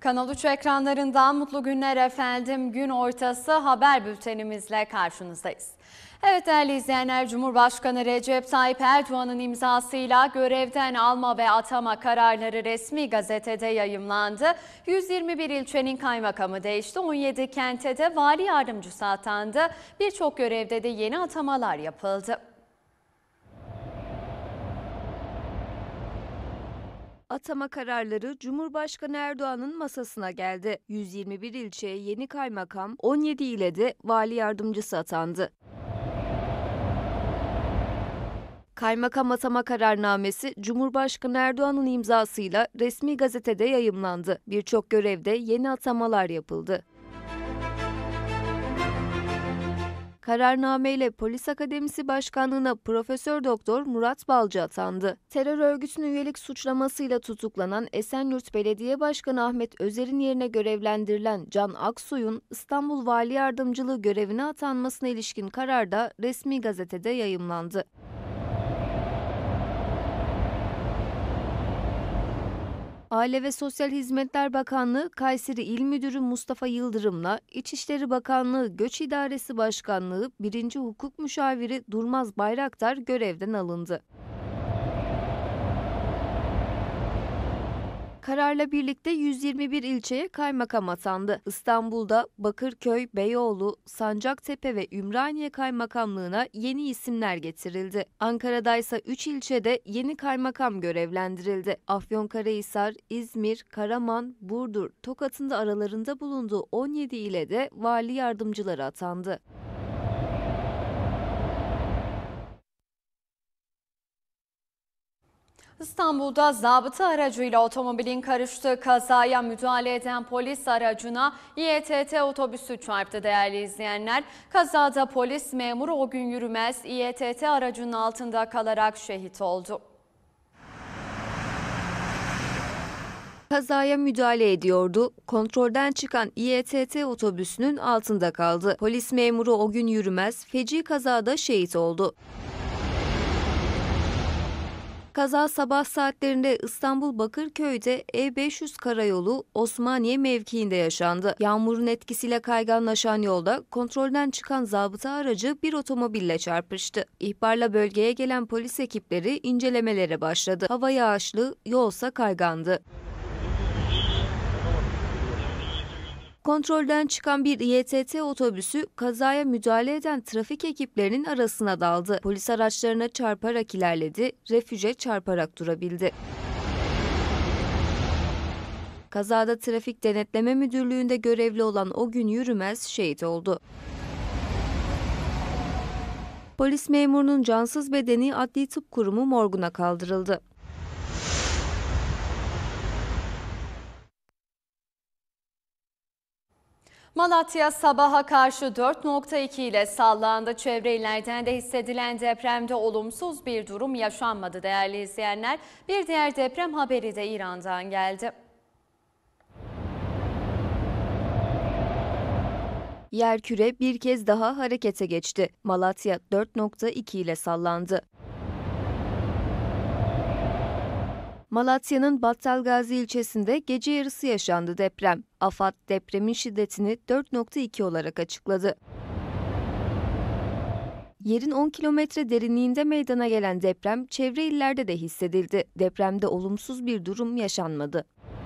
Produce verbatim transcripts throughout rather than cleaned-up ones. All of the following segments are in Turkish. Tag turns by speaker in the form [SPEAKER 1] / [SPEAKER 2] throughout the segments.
[SPEAKER 1] Kanal üç ekranlarından mutlu günler efendim. Gün ortası haber bültenimizle karşınızdayız. Evet değerli izleyenler, Cumhurbaşkanı Recep Tayyip Erdoğan'ın imzasıyla görevden alma ve atama kararları resmi gazetede yayımlandı. yüz yirmi bir ilçenin kaymakamı değişti, on yedi kente de vali yardımcısı atandı. Birçok görevde de yeni atamalar yapıldı.
[SPEAKER 2] Atama kararları Cumhurbaşkanı Erdoğan'ın masasına geldi. yüz yirmi bir ilçeye yeni kaymakam, on yedi ile de vali yardımcısı atandı. Kaymakam atama kararnamesi Cumhurbaşkanı Erdoğan'ın imzasıyla resmi gazetede yayımlandı. Birçok görevde yeni atamalar yapıldı. Kararnameyle Polis Akademisi Başkanlığı'na Profesör Doktor Murat Balcı atandı. Terör örgütüne üyelik suçlamasıyla tutuklanan Esenyurt Belediye Başkanı Ahmet Özer'in yerine görevlendirilen Can Aksoy'un İstanbul Vali Yardımcılığı görevine atanmasına ilişkin karar da resmi gazetede yayımlandı. Aile ve Sosyal Hizmetler Bakanlığı Kayseri İl Müdürü Mustafa Yıldırım'la İçişleri Bakanlığı Göç İdaresi Başkanlığı birinci Hukuk Müşaviri Durmaz Bayraktar görevden alındı. Kararla birlikte yüz yirmi bir ilçeye kaymakam atandı. İstanbul'da Bakırköy, Beyoğlu, Sancaktepe ve Ümraniye kaymakamlığına yeni isimler getirildi. Ankara'da ise üç ilçede yeni kaymakam görevlendirildi. Afyonkarahisar, İzmir, Karaman, Burdur, Tokat'ın da aralarında bulunduğu on yedi ile de vali yardımcıları atandı.
[SPEAKER 1] İstanbul'da zabıta aracıyla otomobilin karıştığı kazaya müdahale eden polis aracına İETT otobüsü çarptı değerli izleyenler. Kazada polis memuru o gün yürümez İETT aracının altında kalarak şehit oldu.
[SPEAKER 2] Kazaya müdahale ediyordu. Kontrolden çıkan İETT otobüsünün altında kaldı. Polis memuru o gün yürümez feci kazada şehit oldu. Kaza sabah saatlerinde İstanbul Bakırköy'de E beş yüz karayolu Osmaniye mevkiinde yaşandı. Yağmurun etkisiyle kayganlaşan yolda kontrolden çıkan zabıta aracı bir otomobille çarpıştı. İhbarla bölgeye gelen polis ekipleri incelemelere başladı. Hava yağışlı, yolsa kaygandı. Kontrolden çıkan bir İETT otobüsü kazaya müdahale eden trafik ekiplerinin arasına daldı. Polis araçlarına çarparak ilerledi, refüje çarparak durabildi. Kazada Trafik Denetleme Müdürlüğü'nde görevli olan o gün yürümez şehit oldu. Polis memurunun cansız bedeni Adli Tıp Kurumu morguna kaldırıldı.
[SPEAKER 1] Malatya sabaha karşı dört nokta iki ile sallandı. Çevre illerden de hissedilen depremde olumsuz bir durum yaşanmadı değerli izleyenler. Bir diğer deprem haberi de İran'dan geldi.
[SPEAKER 2] Yerküre bir kez daha harekete geçti. Malatya dört nokta iki ile sallandı. Malatya'nın Battalgazi ilçesinde gece yarısı yaşandı deprem. AFAD depremin şiddetini dört nokta iki olarak açıkladı. Yerin on kilometre derinliğinde meydana gelen deprem çevre illerde de hissedildi. Depremde olumsuz bir durum yaşanmadı.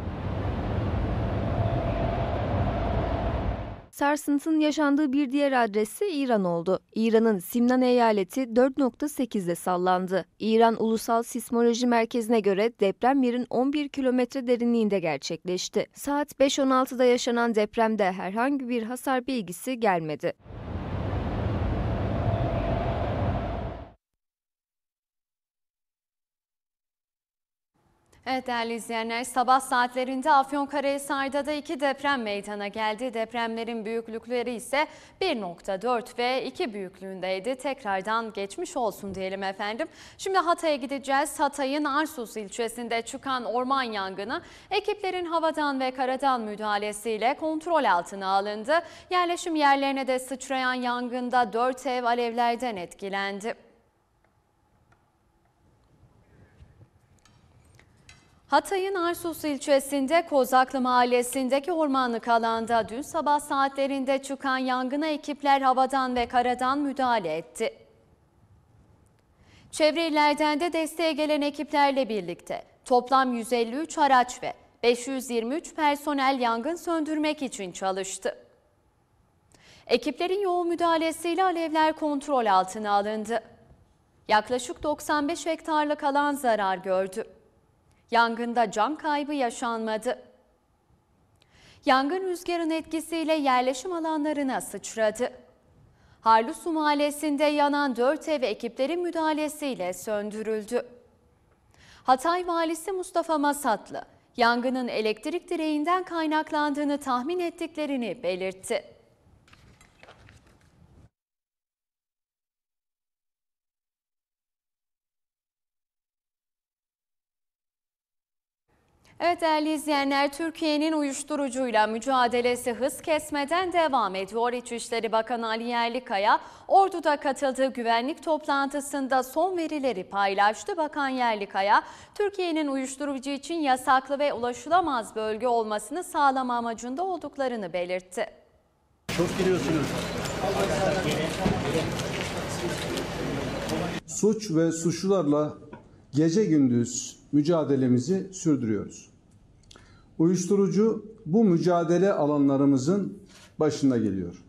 [SPEAKER 2] Sarsıntının yaşandığı bir diğer adres ise İran oldu. İran'ın Simnan eyaleti dört nokta sekizde sallandı. İran Ulusal Sismoloji Merkezi'ne göre deprem yerin on bir kilometre derinliğinde gerçekleşti. Saat beş on altıda yaşanan depremde herhangi bir hasar bilgisi gelmedi.
[SPEAKER 1] Evet değerli izleyenler, sabah saatlerinde Afyonkarahisar'da da iki deprem meydana geldi. Depremlerin büyüklükleri ise bir nokta dört ve iki büyüklüğündeydi. Tekrardan geçmiş olsun diyelim efendim. Şimdi Hatay'a gideceğiz. Hatay'ın Arsuz ilçesinde çıkan orman yangını ekiplerin havadan ve karadan müdahalesiyle kontrol altına alındı. Yerleşim yerlerine de sıçrayan yangında dört ev alevlerden etkilendi. Hatay'ın Arsus ilçesinde Kozaklı mahallesindeki ormanlık alanda dün sabah saatlerinde çıkan yangına ekipler havadan ve karadan müdahale etti. Çevre illerden de desteğe gelen ekiplerle birlikte toplam yüz elli üç araç ve beş yüz yirmi üç personel yangın söndürmek için çalıştı. Ekiplerin yoğun müdahalesiyle alevler kontrol altına alındı. Yaklaşık doksan beş hektarlık alan zarar gördü. Yangında can kaybı yaşanmadı. Yangın rüzgarın etkisiyle yerleşim alanlarına sıçradı. Harlusu mahallesinde yanan dört ev ekiplerin müdahalesiyle söndürüldü. Hatay valisi Mustafa Masatlı, yangının elektrik direğinden kaynaklandığını tahmin ettiklerini belirtti. Evet değerli izleyenler, Türkiye'nin uyuşturucuyla mücadelesi hız kesmeden devam ediyor. İçişleri Bakanı Ali Yerlikaya, Ordu'da katıldığı güvenlik toplantısında son verileri paylaştı. Bakan Yerlikaya, Türkiye'nin uyuşturucu için yasaklı ve ulaşılamaz bölge olmasını sağlama amacında olduklarını belirtti.
[SPEAKER 3] Çok giriyorsunuz.
[SPEAKER 4] Suç ve suçlularla gece gündüz mücadelemizi sürdürüyoruz. Uyuşturucu bu mücadele alanlarımızın başında geliyor.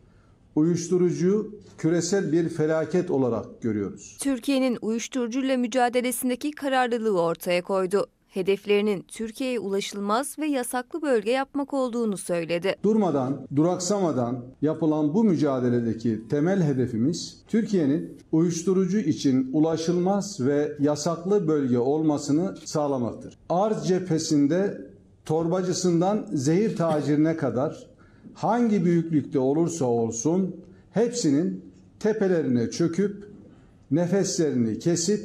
[SPEAKER 4] Uyuşturucu küresel bir felaket olarak görüyoruz.
[SPEAKER 2] Türkiye'nin uyuşturucuyla mücadelesindeki kararlılığı ortaya koydu. Hedeflerinin Türkiye'ye ulaşılmaz ve yasaklı bölge yapmak olduğunu söyledi.
[SPEAKER 4] Durmadan, duraksamadan yapılan bu mücadeledeki temel hedefimiz Türkiye'nin uyuşturucu için ulaşılmaz ve yasaklı bölge olmasını sağlamaktır. Arz cephesinde torbacısından zehir tacirine kadar hangi büyüklükte olursa olsun hepsinin tepelerine çöküp nefeslerini kesip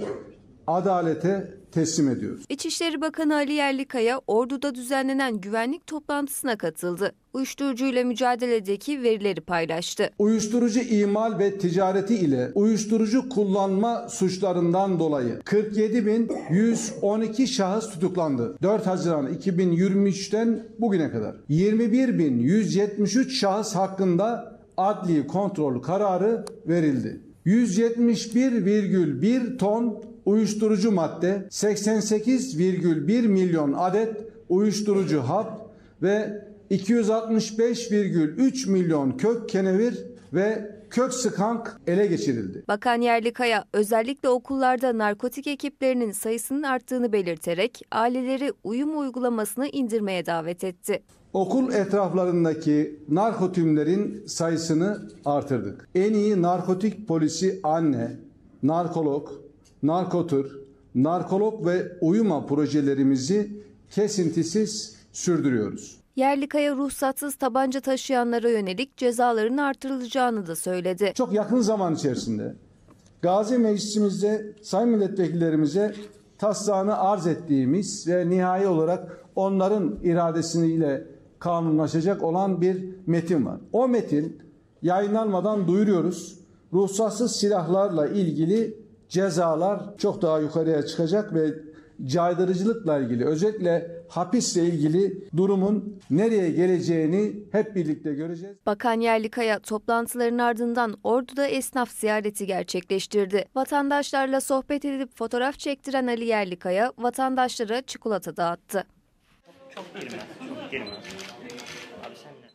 [SPEAKER 4] adalete teslim ediyoruz.
[SPEAKER 2] İçişleri Bakanı Ali Yerlikaya, Ordu'da düzenlenen güvenlik toplantısına katıldı. Uyuşturucuyla mücadeledeki verileri paylaştı.
[SPEAKER 4] Uyuşturucu imal ve ticareti ile uyuşturucu kullanma suçlarından dolayı kırk yedi bin yüz on iki şahıs tutuklandı. dört Haziran iki bin yirmi üç'ten bugüne kadar. yirmi bir bin yüz yetmiş üç şahıs hakkında adli kontrol kararı verildi. yüz yetmiş bir virgül bir ton uyuşturucu madde, seksen sekiz virgül bir milyon adet uyuşturucu hap ve iki yüz altmış beş virgül üç milyon kök kenevir ve kök sıkank ele geçirildi.
[SPEAKER 2] Bakan Yerlikaya özellikle okullarda narkotik ekiplerinin sayısının arttığını belirterek aileleri uyum uygulamasını indirmeye davet etti.
[SPEAKER 4] Okul etraflarındaki narkotimlerin sayısını artırdık. En iyi narkotik polisi anne, narkolog, narkotür, narkolog ve uyuma projelerimizi kesintisiz sürdürüyoruz.
[SPEAKER 2] Yerlikaya ruhsatsız tabanca taşıyanlara yönelik cezaların artırılacağını da söyledi.
[SPEAKER 4] Çok yakın zaman içerisinde Gazi Meclisimizde sayın milletvekillerimize taslağını arz ettiğimiz ve nihai olarak onların iradesiyle kanunlaşacak olan bir metin var. O metin yayınlanmadan duyuruyoruz. Ruhsatsız silahlarla ilgili cezalar çok daha yukarıya çıkacak ve caydırıcılıkla ilgili, özellikle hapisle ilgili durumun nereye geleceğini hep birlikte göreceğiz.
[SPEAKER 2] Bakan Yerlikaya toplantıların ardından Ordu'da esnaf ziyareti gerçekleştirdi. Vatandaşlarla sohbet edip fotoğraf çektiren Ali Yerlikaya vatandaşlara çikolata dağıttı.
[SPEAKER 3] Çok girmez, çok girmez. Abi sen de.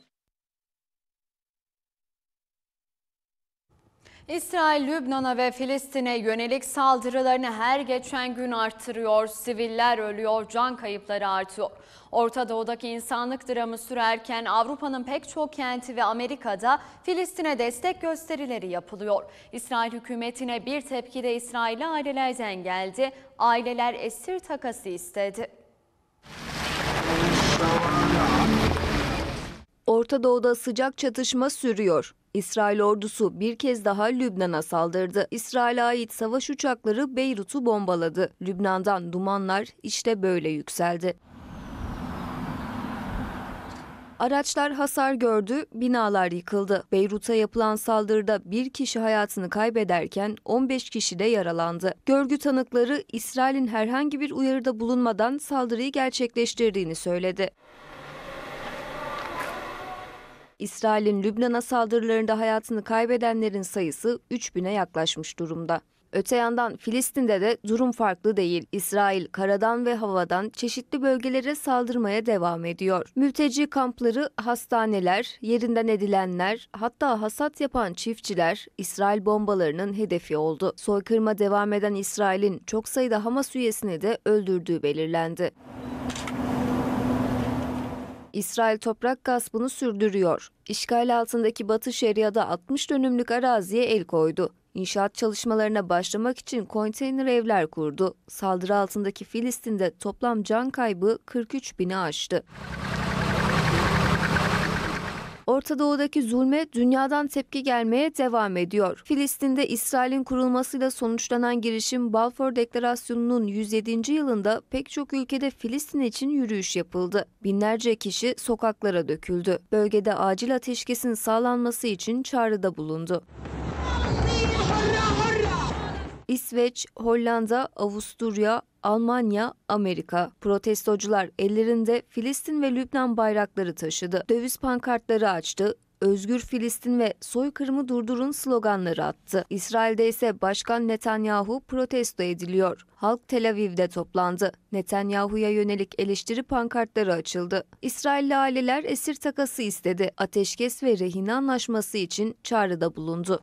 [SPEAKER 1] İsrail, Lübnan'a ve Filistin'e yönelik saldırılarını her geçen gün artırıyor. Siviller ölüyor, can kayıpları artıyor. Orta Doğu'daki insanlık dramı sürerken Avrupa'nın pek çok kenti ve Amerika'da Filistin'e destek gösterileri yapılıyor. İsrail hükümetine bir tepki de İsrailli ailelerden geldi. Aileler esir takası istedi.
[SPEAKER 2] Orta Doğu'da sıcak çatışma sürüyor. İsrail ordusu bir kez daha Lübnan'a saldırdı. İsrail'e ait savaş uçakları Beyrut'u bombaladı. Lübnan'dan dumanlar işte böyle yükseldi. Araçlar hasar gördü, binalar yıkıldı. Beyrut'a yapılan saldırıda bir kişi hayatını kaybederken on beş kişi de yaralandı. Görgü tanıkları İsrail'in herhangi bir uyarıda bulunmadan saldırıyı gerçekleştirdiğini söyledi. İsrail'in Lübnan'a saldırılarında hayatını kaybedenlerin sayısı üç bine yaklaşmış durumda. Öte yandan Filistin'de de durum farklı değil. İsrail karadan ve havadan çeşitli bölgelere saldırmaya devam ediyor. Mülteci kampları, hastaneler, yerinden edilenler, hatta hasat yapan çiftçiler İsrail bombalarının hedefi oldu. Soykırıma devam eden İsrail'in çok sayıda Hamas üyesini de öldürdüğü belirlendi. İsrail toprak gaspını sürdürüyor. İşgal altındaki Batı Şeria'da altmış dönümlük araziye el koydu. İnşaat çalışmalarına başlamak için konteyner evler kurdu. Saldırı altındaki Filistin'de toplam can kaybı kırk üç bini aştı. Orta Doğu'daki zulme dünyadan tepki gelmeye devam ediyor. Filistin'de İsrail'in kurulmasıyla sonuçlanan girişim Balfour Deklarasyonu'nun yüz yedinci yılında pek çok ülkede Filistin için yürüyüş yapıldı. Binlerce kişi sokaklara döküldü. Bölgede acil ateşkesin sağlanması için çağrıda bulundu. İsveç, Hollanda, Avusturya, Almanya, Amerika. Protestocular ellerinde Filistin ve Lübnan bayrakları taşıdı. Döviz pankartları açtı. Özgür Filistin ve soykırımı durdurun sloganları attı. İsrail'de ise Başkan Netanyahu protesto ediliyor. Halk Tel Aviv'de toplandı. Netanyahu'ya yönelik eleştiri pankartları açıldı. İsrailli aileler esir takası istedi. Ateşkes ve rehine anlaşması için çağrıda bulundu.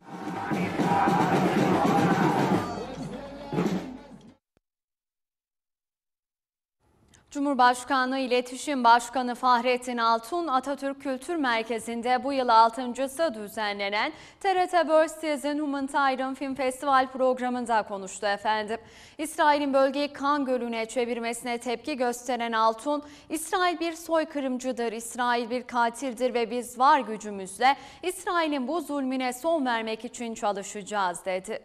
[SPEAKER 1] Cumhurbaşkanlığı İletişim Başkanı Fahrettin Altun, Atatürk Kültür Merkezi'nde bu yıl altıncısı düzenlenen T R T Börstez'in Humanitarian Film Festival programında konuştu efendim. İsrail'in bölgeyi kan gölüne çevirmesine tepki gösteren Altun, İsrail bir soykırımcıdır, İsrail bir katildir ve biz var gücümüzle İsrail'in bu zulmüne son vermek için çalışacağız dedi.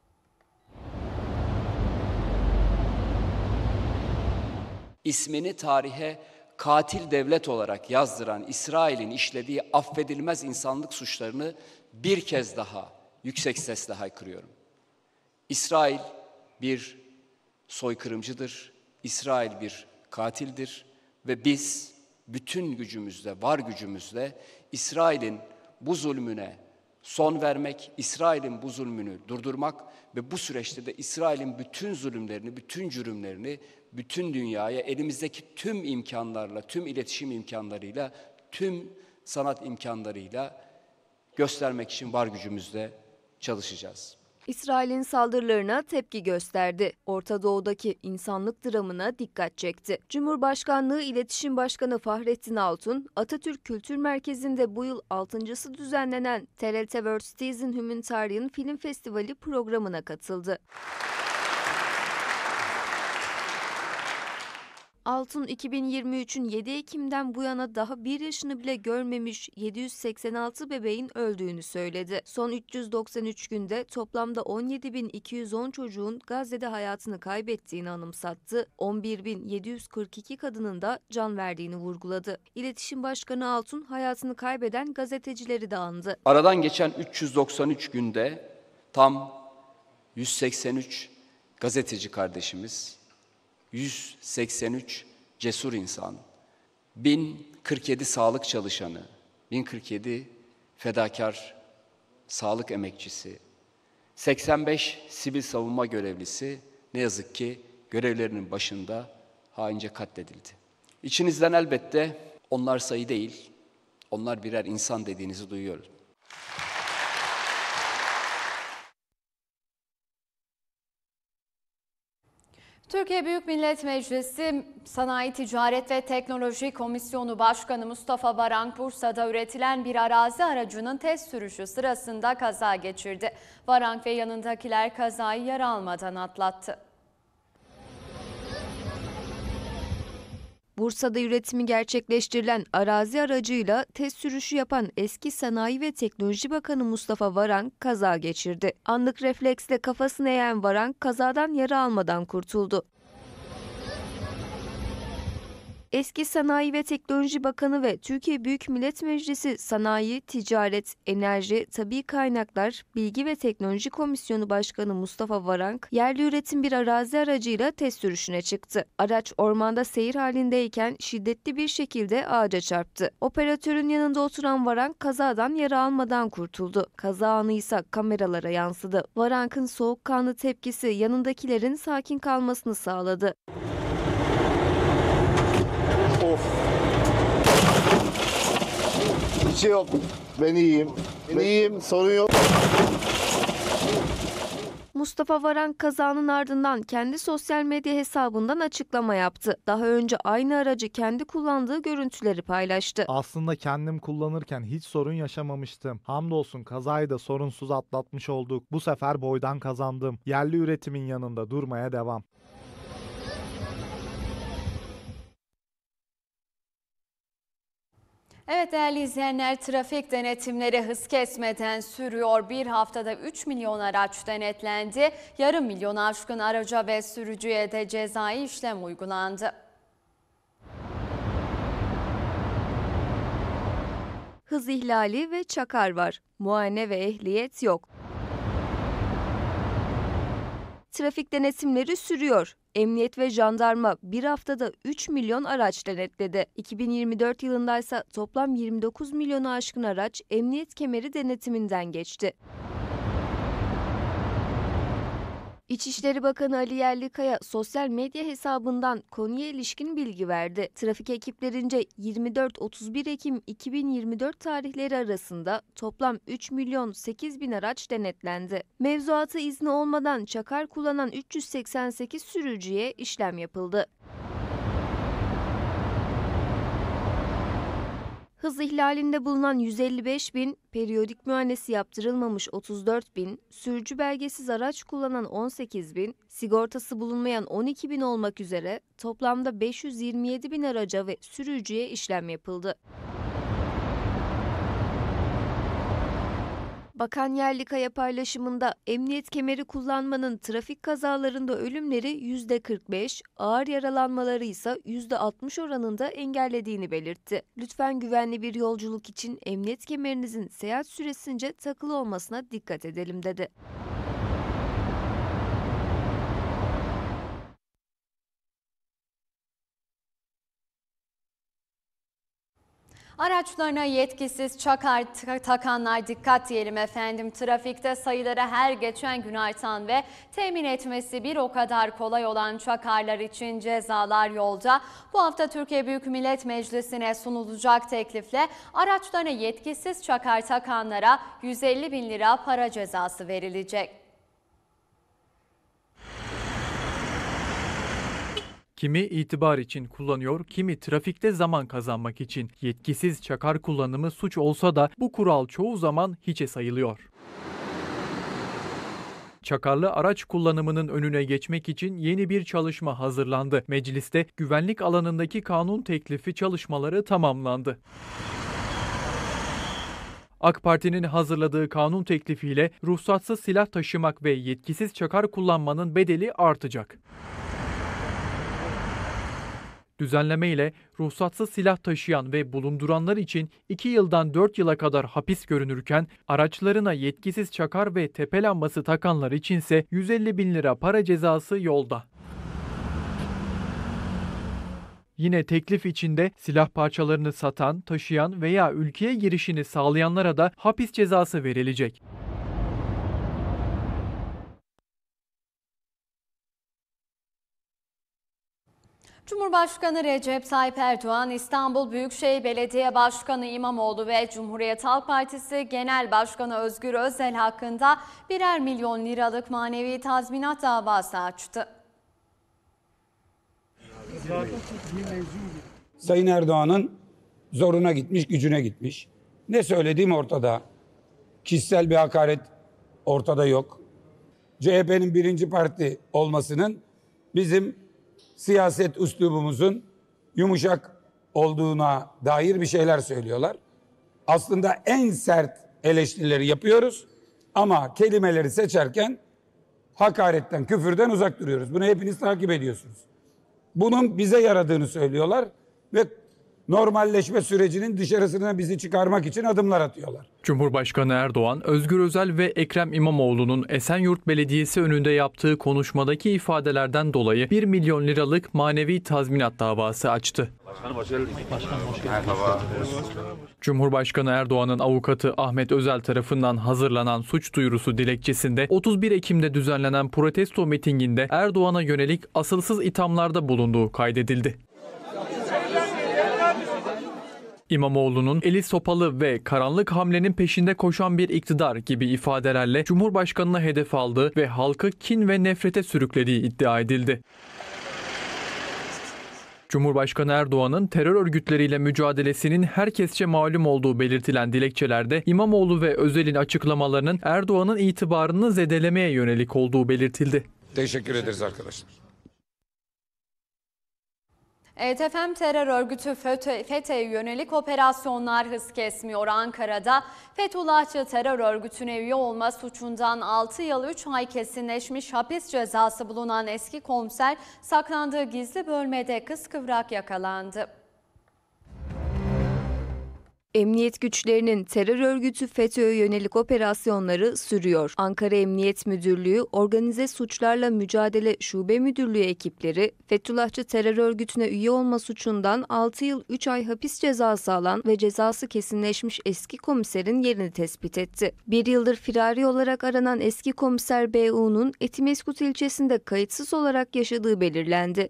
[SPEAKER 5] İsmini tarihe katil devlet olarak yazdıran İsrail'in işlediği affedilmez insanlık suçlarını bir kez daha yüksek sesle haykırıyorum. İsrail bir soykırımcıdır, İsrail bir katildir ve biz bütün gücümüzle, var gücümüzle İsrail'in bu zulmüne son vermek, İsrail'in bu zulmünü durdurmak ve bu süreçte de İsrail'in bütün zulümlerini, bütün cürümlerini bütün dünyaya elimizdeki tüm imkanlarla, tüm iletişim imkanlarıyla, tüm sanat imkanlarıyla göstermek için var gücümüzle çalışacağız.
[SPEAKER 2] İsrail'in saldırılarına tepki gösterdi. Orta Doğu'daki insanlık dramına dikkat çekti. Cumhurbaşkanlığı İletişim Başkanı Fahrettin Altun, Atatürk Kültür Merkezi'nde bu yıl altıncısı düzenlenen T R T Börstez'in Humanitarian Film Festivali programına katıldı. Altun, iki bin yirmi üçün yedi Ekim'den bu yana daha bir yaşını bile görmemiş yedi yüz seksen altı bebeğin öldüğünü söyledi. Son üç yüz doksan üç günde toplamda on yedi bin iki yüz on çocuğun Gazze'de hayatını kaybettiğini anımsattı. on bir bin yedi yüz kırk iki kadının da can verdiğini vurguladı. İletişim Başkanı Altun, hayatını kaybeden gazetecileri de andı.
[SPEAKER 5] Aradan geçen üç yüz doksan üç günde tam yüz seksen üç gazeteci kardeşimiz, yüz seksen üç cesur insan, bin kırk yedi sağlık çalışanı, bin kırk yedi fedakar sağlık emekçisi, seksen beş sivil savunma görevlisi ne yazık ki görevlerinin başında haince katledildi. İçinizden elbette onlar sayı değil, onlar birer insan dediğinizi duyuyoruz.
[SPEAKER 1] Türkiye Büyük Millet Meclisi Sanayi Ticaret ve Teknoloji Komisyonu Başkanı Mustafa Varank, Bursa'da üretilen bir arazi aracının test sürüşü sırasında kaza geçirdi. Varank ve yanındakiler kazayı yara almadan atlattı.
[SPEAKER 2] Bursa'da üretimi gerçekleştirilen arazi aracıyla test sürüşü yapan eski Sanayi ve Teknoloji Bakanı Mustafa Varank kaza geçirdi. Anlık refleksle kafasını eğen Varank kazadan yara almadan kurtuldu. Eski Sanayi ve Teknoloji Bakanı ve Türkiye Büyük Millet Meclisi Sanayi, Ticaret, Enerji, Tabii Kaynaklar, Bilgi ve Teknoloji Komisyonu Başkanı Mustafa Varank, yerli üretim bir arazi aracıyla test sürüşüne çıktı. Araç ormanda seyir halindeyken şiddetli bir şekilde ağaca çarptı. Operatörün yanında oturan Varank kazadan yara almadan kurtuldu. Kaza anı ise kameralara yansıdı. Varank'ın soğukkanlı tepkisi yanındakilerin sakin kalmasını sağladı.
[SPEAKER 6] Of. Bir şey yok. Ben iyiyim. Ben iyiyim. Sorun yok.
[SPEAKER 2] Mustafa Varank kazanın ardından kendi sosyal medya hesabından açıklama yaptı. Daha önce aynı aracı kendi kullandığı görüntüleri paylaştı.
[SPEAKER 7] Aslında kendim kullanırken hiç sorun yaşamamıştım. Hamdolsun kazayı da sorunsuz atlatmış olduk. Bu sefer boydan kazandım. Yerli üretimin yanında durmaya devam.
[SPEAKER 1] Evet değerli izleyenler, trafik denetimleri hız kesmeden sürüyor. Bir haftada üç milyon araç denetlendi. Yarım milyon aşkın araca ve sürücüye de cezai işlem uygulandı.
[SPEAKER 2] Hız ihlali ve çakar var. Muayene ve ehliyet yok. Trafik denetimleri sürüyor. Emniyet ve jandarma bir haftada üç milyon araç denetledi. iki bin yirmi dört yılında ise toplam yirmi dokuz milyonu aşkın araç emniyet kemeri denetiminden geçti. İçişleri Bakanı Ali Yerlikaya sosyal medya hesabından konuya ilişkin bilgi verdi. Trafik ekiplerince yirmi dört otuz bir Ekim iki bin yirmi dört tarihleri arasında toplam üç milyon sekiz bin araç denetlendi. Mevzuatı izni olmadan çakar kullanan üç yüz seksen sekiz sürücüye işlem yapıldı. Hız ihlalinde bulunan yüz elli beş bin, periyodik muayenesi yaptırılmamış otuz dört bin, sürücü belgesiz araç kullanan on sekiz bin, sigortası bulunmayan on iki bin olmak üzere toplamda beş yüz yirmi yedi bin araca ve sürücüye işlem yapıldı. Bakan Yerlikaya paylaşımında emniyet kemeri kullanmanın trafik kazalarında ölümleri yüzde kırk beş, ağır yaralanmaları ise yüzde altmış oranında engellediğini belirtti. Lütfen güvenli bir yolculuk için emniyet kemerinizin seyahat süresince takılı olmasına dikkat edelim dedi.
[SPEAKER 1] Araçlarına yetkisiz çakar takanlar dikkat diyelim efendim. Trafikte sayıları her geçen gün artan ve temin etmesi bir o kadar kolay olan çakarlar için cezalar yolda. Bu hafta Türkiye Büyük Millet Meclisi'ne sunulacak teklifle araçlarına yetkisiz çakar takanlara yüz elli bin lira para cezası verilecek.
[SPEAKER 8] Kimi itibar için kullanıyor, kimi trafikte zaman kazanmak için. Yetkisiz çakar kullanımı suç olsa da bu kural çoğu zaman hiçe sayılıyor. Çakarlı araç kullanımının önüne geçmek için yeni bir çalışma hazırlandı. Mecliste güvenlik alanındaki kanun teklifi çalışmaları tamamlandı. AK Parti'nin hazırladığı kanun teklifiyle ruhsatsız silah taşımak ve yetkisiz çakar kullanmanın bedeli artacak. Düzenleme ile ruhsatsız silah taşıyan ve bulunduranlar için iki yıldan dört yıla kadar hapis görünürken araçlarına yetkisiz çakar ve tepe lambası takanlar içinse yüz elli bin lira para cezası yolda. Yine teklif içinde silah parçalarını satan, taşıyan veya ülkeye girişini sağlayanlara da hapis cezası verilecek.
[SPEAKER 1] Cumhurbaşkanı Recep Tayyip Erdoğan, İstanbul Büyükşehir Belediye Başkanı İmamoğlu ve Cumhuriyet Halk Partisi Genel Başkanı Özgür Özel hakkında birer milyon liralık manevi tazminat davası açtı.
[SPEAKER 9] Sayın Erdoğan'ın zoruna gitmiş, gücüne gitmiş. Ne söylediğim ortada. Kişisel bir hakaret ortada yok. C H P'nin birinci parti olmasının bizim siyaset üslubumuzun yumuşak olduğuna dair bir şeyler söylüyorlar. Aslında en sert eleştirileri yapıyoruz ama kelimeleri seçerken hakaretten, küfürden uzak duruyoruz. Bunu hepiniz takip ediyorsunuz. Bunun bize yaradığını söylüyorlar. ve normalleşme sürecinin dışarısına bizi çıkarmak için adımlar atıyorlar.
[SPEAKER 8] Cumhurbaşkanı Erdoğan, Özgür Özel ve Ekrem İmamoğlu'nun Esenyurt Belediyesi önünde yaptığı konuşmadaki ifadelerden dolayı bir milyon liralık manevi tazminat davası açtı.
[SPEAKER 10] Başkanım hoş geldiniz. Başkanım hoş
[SPEAKER 8] geldiniz. Cumhurbaşkanı Erdoğan'ın avukatı Ahmet Özel tarafından hazırlanan suç duyurusu dilekçesinde otuz bir Ekim'de düzenlenen protesto mitinginde Erdoğan'a yönelik asılsız ithamlarda bulunduğu kaydedildi. İmamoğlu'nun eli sopalı ve karanlık hamlenin peşinde koşan bir iktidar gibi ifadelerle Cumhurbaşkanı'na hedef aldığı ve halkı kin ve nefrete sürüklediği iddia edildi. Cumhurbaşkanı Erdoğan'ın terör örgütleriyle mücadelesinin herkesçe malum olduğu belirtilen dilekçelerde İmamoğlu ve Özel'in açıklamalarının Erdoğan'ın itibarını zedelemeye yönelik olduğu belirtildi.
[SPEAKER 9] Teşekkür ederiz arkadaşlar.
[SPEAKER 1] E T F M terör örgütü FETÖ'ye yönelik operasyonlar hız kesmiyor. Ankara'da Fethullahçı terör örgütüne üye olma suçundan altı yıl üç ay kesinleşmiş hapis cezası bulunan eski komiser saklandığı gizli bölmede kıskıvrak yakalandı.
[SPEAKER 2] Emniyet güçlerinin terör örgütü FETÖ'ye yönelik operasyonları sürüyor. Ankara Emniyet Müdürlüğü, Organize Suçlarla Mücadele Şube Müdürlüğü ekipleri, Fethullahçı terör örgütüne üye olma suçundan altı yıl üç ay hapis cezası alan ve cezası kesinleşmiş eski komiserin yerini tespit etti. Bir yıldır firari olarak aranan eski komiser B U'nun Etimeskut ilçesinde kayıtsız olarak yaşadığı belirlendi.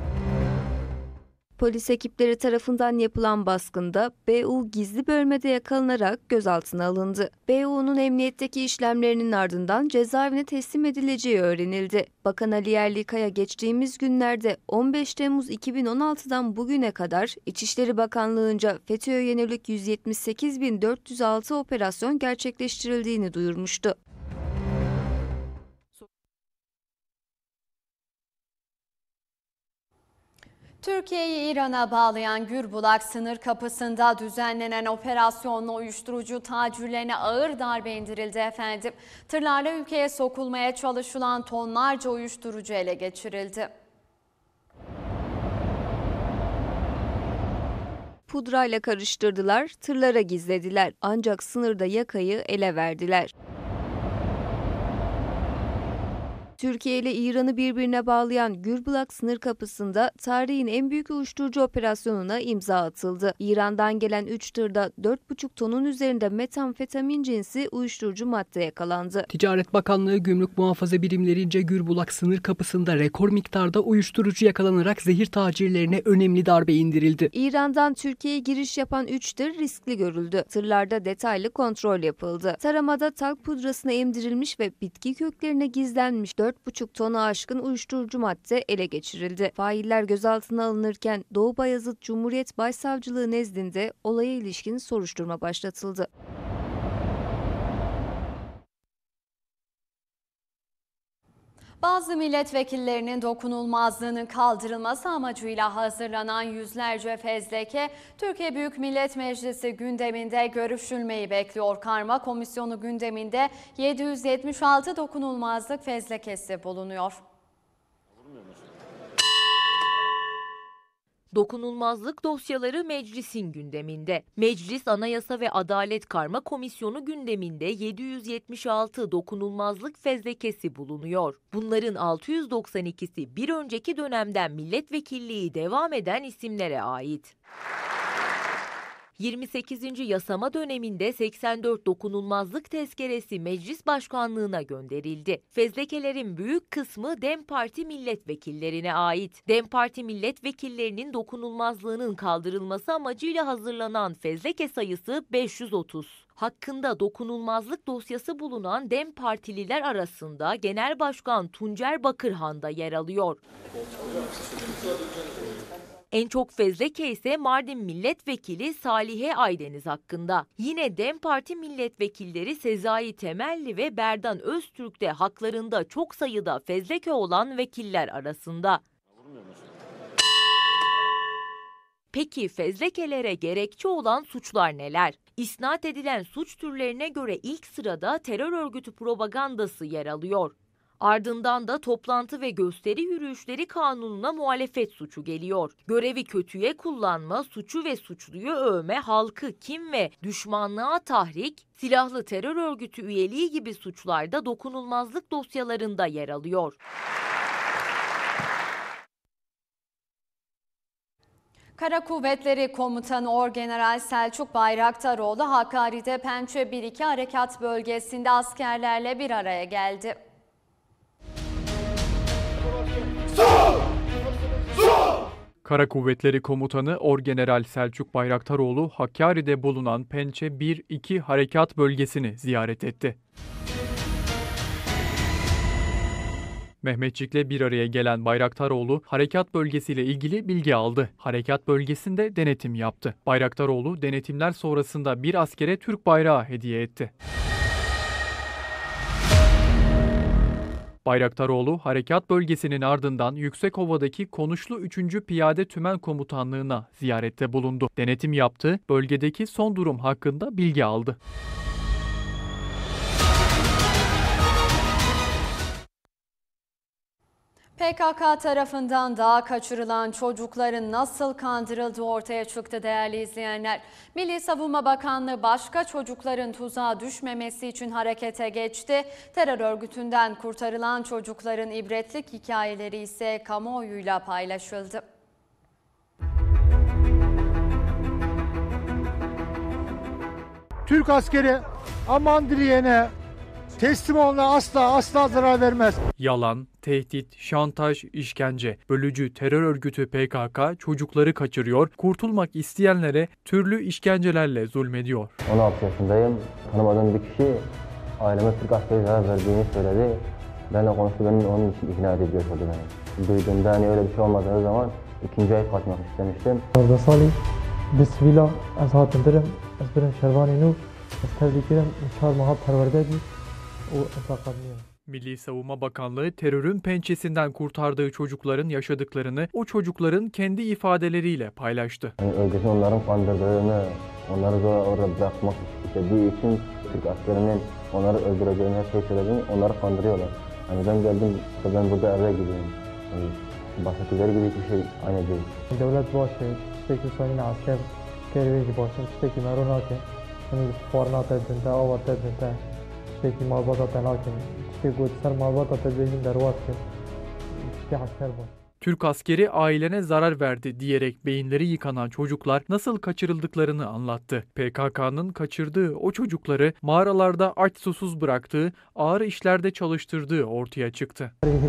[SPEAKER 2] Polis ekipleri tarafından yapılan baskında B U gizli bölmede yakalanarak gözaltına alındı. B U'nun emniyetteki işlemlerinin ardından cezaevine teslim edileceği öğrenildi. Bakan Ali Yerlikaya geçtiğimiz günlerde on beş Temmuz iki bin on altıdan bugüne kadar İçişleri Bakanlığı'nca FETÖ'ye yönelik yüz yetmiş sekiz bin dört yüz altı operasyon gerçekleştirildiğini duyurmuştu.
[SPEAKER 1] Türkiye'yi İran'a bağlayan Gürbulak sınır kapısında düzenlenen operasyonla uyuşturucu tacirlerine ağır darbe indirildi efendim. Tırlarla ülkeye sokulmaya çalışılan tonlarca uyuşturucu ele geçirildi.
[SPEAKER 2] Pudrayla karıştırdılar, tırlara gizlediler. Ancak sınırda yakayı ele verdiler. Türkiye ile İran'ı birbirine bağlayan Gürbulak sınır kapısında tarihin en büyük uyuşturucu operasyonuna imza atıldı. İran'dan gelen üç tırda dört buçuk tonun üzerinde metamfetamin cinsi uyuşturucu madde yakalandı.
[SPEAKER 11] Ticaret Bakanlığı Gümrük Muhafaza Birimlerince Gürbulak sınır kapısında rekor miktarda uyuşturucu yakalanarak zehir tacirlerine önemli darbe indirildi.
[SPEAKER 2] İran'dan Türkiye'ye giriş yapan üç tır riskli görüldü. Tırlarda detaylı kontrol yapıldı. Taramada talk pudrasına emdirilmiş ve bitki köklerine gizlenmiş dört buçuk tona aşkın uyuşturucu madde ele geçirildi. Failler gözaltına alınırken Doğu Bayazıt Cumhuriyet Başsavcılığı nezdinde olaya ilişkin soruşturma başlatıldı.
[SPEAKER 1] Bazı milletvekillerinin dokunulmazlığının kaldırılması amacıyla hazırlanan yüzlerce fezleke Türkiye Büyük Millet Meclisi gündeminde görüşülmeyi bekliyor. Karma Komisyonu gündeminde yedi yüz yetmiş altı dokunulmazlık fezlekesi bulunuyor.
[SPEAKER 12] Dokunulmazlık dosyaları meclisin gündeminde. Meclis Anayasa ve Adalet Karma Komisyonu gündeminde yedi yüz yetmiş altı dokunulmazlık fezlekesi bulunuyor. Bunların altı yüz doksan ikisi bir önceki dönemden milletvekilliği devam eden isimlere ait. yirmi sekizinci yasama döneminde seksen dört dokunulmazlık tezkeresi meclis başkanlığına gönderildi. Fezlekelerin büyük kısmı DEM Parti milletvekillerine ait. DEM Parti milletvekillerinin dokunulmazlığının kaldırılması amacıyla hazırlanan fezleke sayısı beş yüz otuz. Hakkında dokunulmazlık dosyası bulunan DEM Partililer arasında Genel Başkan Tuncer Bakırhan da yer alıyor. En çok fezleke ise Mardin Milletvekili Salihe Aydeniz hakkında. Yine DEM Parti milletvekilleri Sezai Temelli ve Berdan Öztürk de haklarında çok sayıda fezleke olan vekiller arasında. Peki fezlekelere gerekçe olan suçlar neler? İsnat edilen suç türlerine göre ilk sırada terör örgütü propagandası yer alıyor. Ardından da toplantı ve gösteri yürüyüşleri kanununa muhalefet suçu geliyor. Görevi kötüye kullanma, suçu ve suçluyu övme, halkı kin ve düşmanlığa tahrik, silahlı terör örgütü üyeliği gibi suçlarda dokunulmazlık dosyalarında yer alıyor.
[SPEAKER 1] Kara Kuvvetleri Komutanı Orgeneral Selçuk Bayraktaroğlu Hakkari'de Pençe bir iki Harekat Bölgesi'nde askerlerle bir araya geldi.
[SPEAKER 8] Kara Kuvvetleri Komutanı Orgeneral Selçuk Bayraktaroğlu Hakkari'de bulunan Pençe bir iki Harekat Bölgesi'ni ziyaret etti. Mehmetçik'le bir araya gelen Bayraktaroğlu, harekat bölgesiyle ilgili bilgi aldı. Harekat bölgesinde denetim yaptı. Bayraktaroğlu, denetimler sonrasında bir askere Türk bayrağı hediye etti. Bayraktaroğlu, harekat bölgesinin ardından Yüksekova'daki Konuşlu üçüncü Piyade Tümen Komutanlığı'na ziyarette bulundu. Denetim yaptı, bölgedeki son durum hakkında bilgi aldı.
[SPEAKER 1] P K K tarafından dağa kaçırılan çocukların nasıl kandırıldığı ortaya çıktı değerli izleyenler. Milli Savunma Bakanlığı başka çocukların tuzağa düşmemesi için harekete geçti. Terör örgütünden kurtarılan çocukların ibretlik hikayeleri ise kamuoyuyla paylaşıldı.
[SPEAKER 13] Türk askeri aman diriyene teslim olana asla asla zarar vermez.
[SPEAKER 8] Yalan, tehdit, şantaj, işkence, bölücü terör örgütü P K K çocukları kaçırıyor, kurtulmak isteyenlere türlü işkencelerle zulmediyor.
[SPEAKER 14] on altı yaşındayım. Tanımadığım bir kişi aileme Türk askeri zarar verdiğini söyledi. Benimle konuştu, benim onun için ikna edip götürdü beni. Duyduğumda hani öyle bir şey olmadığı zaman ikinci ay kaçmak istemiştim.
[SPEAKER 15] Orada Salih, Bismillah, az hatırlarım, az birim şervaninu, az tebrik çar mahab perverdedi.
[SPEAKER 8] Milli Savunma Bakanlığı terörün pençesinden kurtardığı çocukların yaşadıklarını o çocukların kendi ifadeleriyle paylaştı.
[SPEAKER 14] Yani örgütün onların kandırdığını, onları zor orada bırakmak istediği için Türk askerinin onları öldüreceğini, her şeyi söylediğini onları kandırıyorlar. Yani ben geldim, ben burada eve gidiyorum. Yani bahsettikleri gibi hiçbir şey aynı değil.
[SPEAKER 15] Devlet başı, işte sayın asker, kerveci başı, işte ki meronake, yani fornat edinde, avat edinde. ki malbata tenakim, işte götser malbata tezvecin dervat ki, işte asker var.
[SPEAKER 8] Türk askeri ailene zarar verdi diyerek beyinleri yıkanan çocuklar nasıl kaçırıldıklarını anlattı. P K K'nın kaçırdığı o çocukları mağaralarda aç susuz bıraktığı, ağır işlerde çalıştırdığı ortaya çıktı.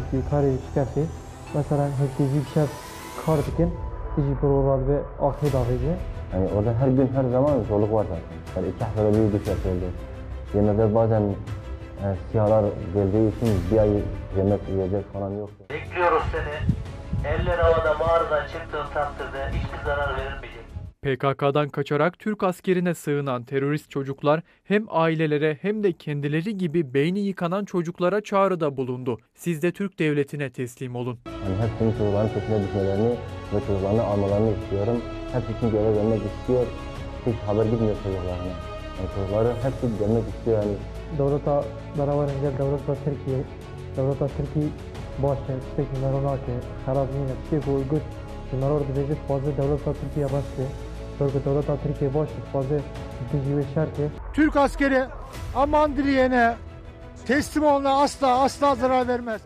[SPEAKER 15] Mesela herkesi şef kardikin, ici provad ve ahir davici.
[SPEAKER 14] Yani orada her gün her zaman zorluk var zaten. Yani iki haftada bir duş yapıyordu. Yemekte bazen e, siyahlar geldiği için bir ay yemek yiyecek falan yoktu.
[SPEAKER 16] Bekliyoruz seni. Eller havada mağaradan çıktığın takdirde hiçbir zarar verilmeyecek.
[SPEAKER 8] P K K'dan kaçarak Türk askerine sığınan terörist çocuklar hem ailelere hem de kendileri gibi beyni yıkanan çocuklara çağrıda bulundu. Siz de Türk devletine teslim olun.
[SPEAKER 14] Yani hepsinin çocukların peşine düşmelerini ve çocuklarını almalarını istiyorum. Hepsi çünkü eve gelmek istiyor. Hiç haber gitmiyor çocuklarına. Yani çocukları hepsi gelmek istiyor yani.
[SPEAKER 15] Devleta beraber önce devleta Türkiye, devleta Türkiye başı, işte ki meronake, harabmine, işte bu uygur, bunlar orada diyecek fazla devleta Türkiye başı, çünkü devleta Türkiye başı fazla dijive şarkı.
[SPEAKER 13] Türk askeri aman diriyene teslim olana asla asla zarar vermez.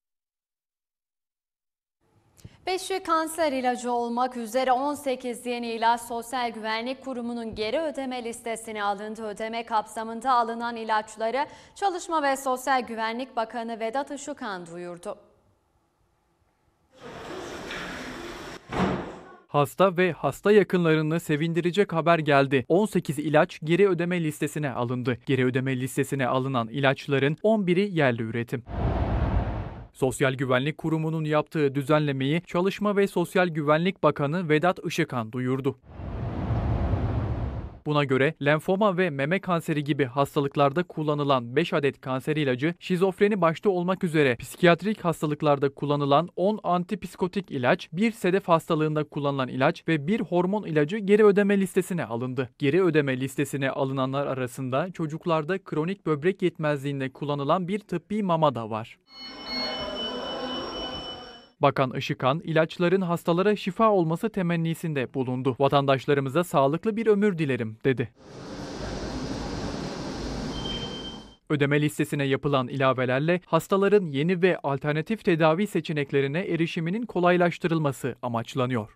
[SPEAKER 1] Beşi kanser ilacı olmak üzere on sekiz yeni ilaç Sosyal Güvenlik Kurumu'nun geri ödeme listesine alındı. Ödeme kapsamında alınan ilaçları Çalışma ve Sosyal Güvenlik Bakanı Vedat Işıkhan duyurdu.
[SPEAKER 8] Hasta ve hasta yakınlarını sevindirecek haber geldi. on sekiz ilaç geri ödeme listesine alındı. Geri ödeme listesine alınan ilaçların on biri yerli üretim. Sosyal Güvenlik Kurumu'nun yaptığı düzenlemeyi Çalışma ve Sosyal Güvenlik Bakanı Vedat Işıkhan duyurdu. Buna göre lenfoma ve meme kanseri gibi hastalıklarda kullanılan beş adet kanser ilacı, şizofreni başta olmak üzere psikiyatrik hastalıklarda kullanılan on antipsikotik ilaç, bir sedef hastalığında kullanılan ilaç ve bir hormon ilacı geri ödeme listesine alındı. Geri ödeme listesine alınanlar arasında çocuklarda kronik böbrek yetmezliğinde kullanılan bir tıbbi mama da var. Bakan Işıkhan, ilaçların hastalara şifa olması temennisinde bulundu. Vatandaşlarımıza sağlıklı bir ömür dilerim, dedi. Ödeme listesine yapılan ilavelerle hastaların yeni ve alternatif tedavi seçeneklerine erişiminin kolaylaştırılması amaçlanıyor.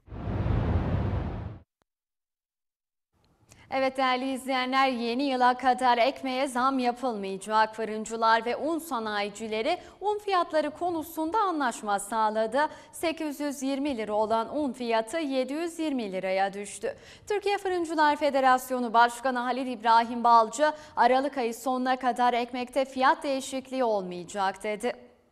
[SPEAKER 1] Evet değerli izleyenler, yeni yıla kadar ekmeğe zam yapılmayacak. Fırıncılar ve un sanayicileri un fiyatları konusunda anlaşma sağladı. sekiz yüz yirmi lira olan un fiyatı yedi yüz yirmi liraya düştü. Türkiye Fırıncılar Federasyonu Başkanı Halil İbrahim Balcı, Aralık ayı sonuna kadar ekmekte fiyat değişikliği olmayacak dedi.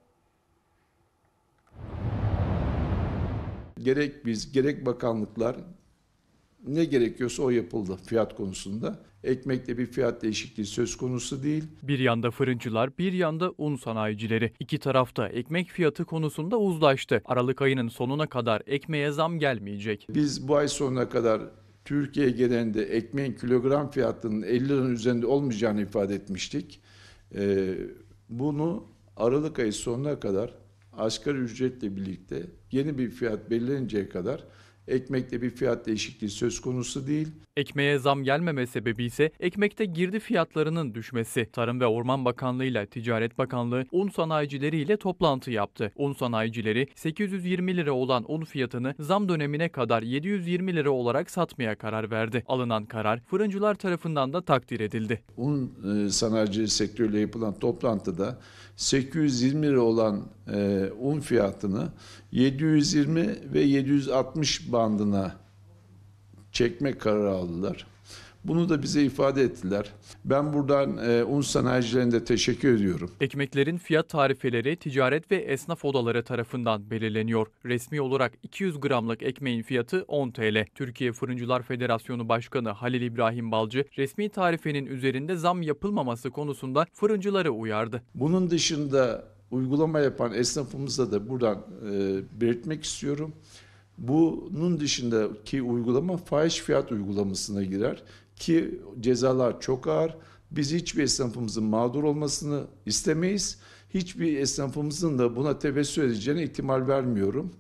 [SPEAKER 17] Gerek biz gerek bakanlıklar ne gerekiyorsa o yapıldı fiyat konusunda. Ekmekte bir fiyat değişikliği söz konusu değil.
[SPEAKER 8] Bir yanda fırıncılar, bir yanda un sanayicileri. İki tarafta ekmek fiyatı konusunda uzlaştı. Aralık ayının sonuna kadar ekmeğe zam gelmeyecek.
[SPEAKER 17] Biz bu ay sonuna kadar Türkiye genelinde ekmeğin kilogram fiyatının elli liranın üzerinde olmayacağını ifade etmiştik. Ee, bunu Aralık ayı sonuna kadar asgari ücretle birlikte yeni bir fiyat belirleninceye kadar ekmekte bir fiyat değişikliği söz konusu değil.
[SPEAKER 8] Ekmeğe zam gelmeme sebebi ise ekmekte girdi fiyatlarının düşmesi. Tarım ve Orman Bakanlığı ile Ticaret Bakanlığı un sanayicileri ile toplantı yaptı. Un sanayicileri sekiz yüz yirmi lira olan un fiyatını zam dönemine kadar yedi yüz yirmi lira olarak satmaya karar verdi. Alınan karar fırıncılar tarafından da takdir edildi.
[SPEAKER 17] Un e, sanayici sektörüyle yapılan toplantıda sekiz yüz yirmi lira olan e, un fiyatını yedi yüz yirmi ve yedi yüz altmış bandına çekme kararı aldılar. Bunu da bize ifade ettiler. Ben buradan e, un sanayicilerine de teşekkür ediyorum.
[SPEAKER 8] Ekmeklerin fiyat tarifeleri ticaret ve esnaf odaları tarafından belirleniyor. Resmi olarak iki yüz gramlık ekmeğin fiyatı on TL. Türkiye Fırıncılar Federasyonu Başkanı Halil İbrahim Balcı, resmi tarifenin üzerinde zam yapılmaması konusunda fırıncıları uyardı.
[SPEAKER 17] Bunun dışında uygulama yapan esnafımıza da buradan e, belirtmek istiyorum. Bunun dışındaki uygulama fahiş fiyat uygulamasına girer ki cezalar çok ağır. Biz hiçbir esnafımızın mağdur olmasını istemeyiz. Hiçbir esnafımızın da buna tevessül edeceğine ihtimal vermiyorum.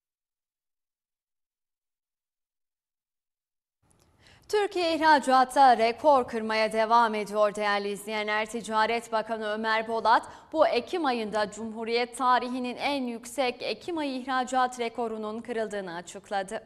[SPEAKER 1] Türkiye ihracatta rekor kırmaya devam ediyor değerli izleyenler. Ticaret Bakanı Ömer Bolat bu Ekim ayında Cumhuriyet tarihinin en yüksek Ekim ayı ihracat rekorunun kırıldığını açıkladı.